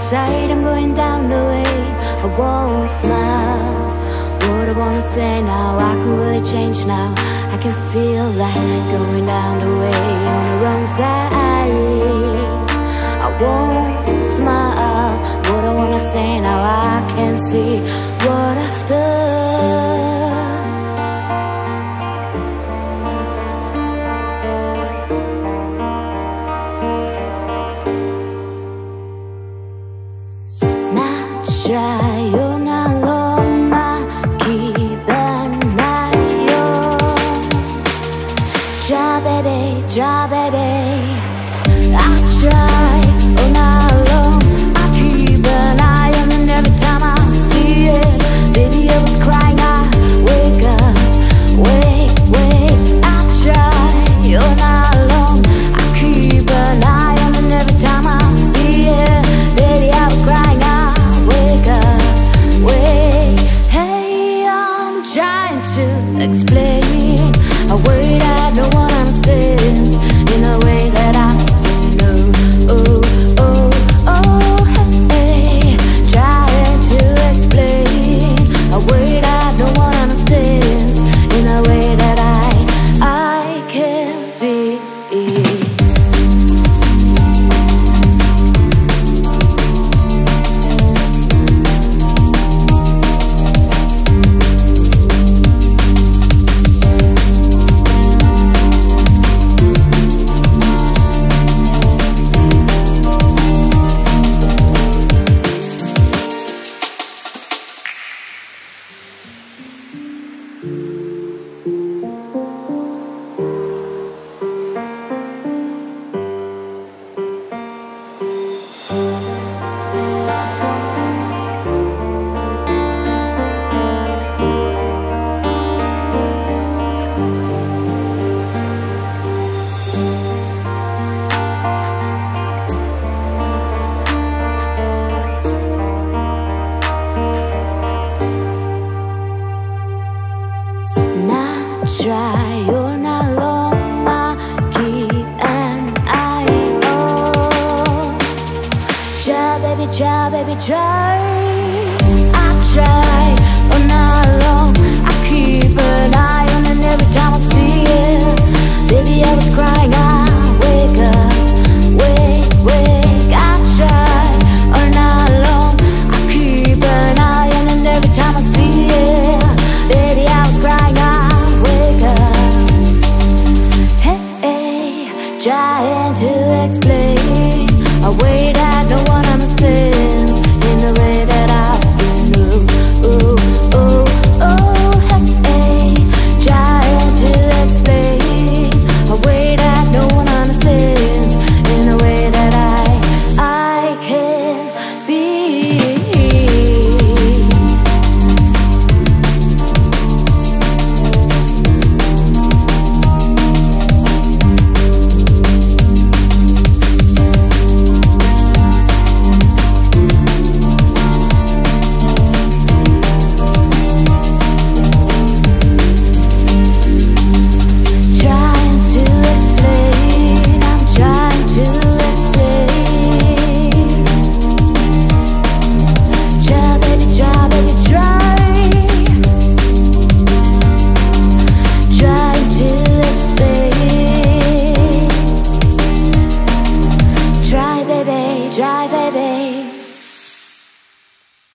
inside, I'm going down the way. I won't smile. What I wanna say now, I can really change now. I can feel that going down the way on the wrong side. I won't smile. What I wanna say now, I can see what I've done. You're not alone, I keep an eye on. Try baby, I try, oh not alone, I keep an eye on. And every time I see it, baby I was crying, I wake up, wake, I try, you're not alone, I keep an eye on. And every time I see it, baby I was crying, I wake up, wait. Hey, I'm trying to explain a way that no one understands, in a way that I know. Oh, hey, trying to explain a way that no one understands, in a way that I can be. Try, you're not alone, I keep an eye on. Try, baby, try.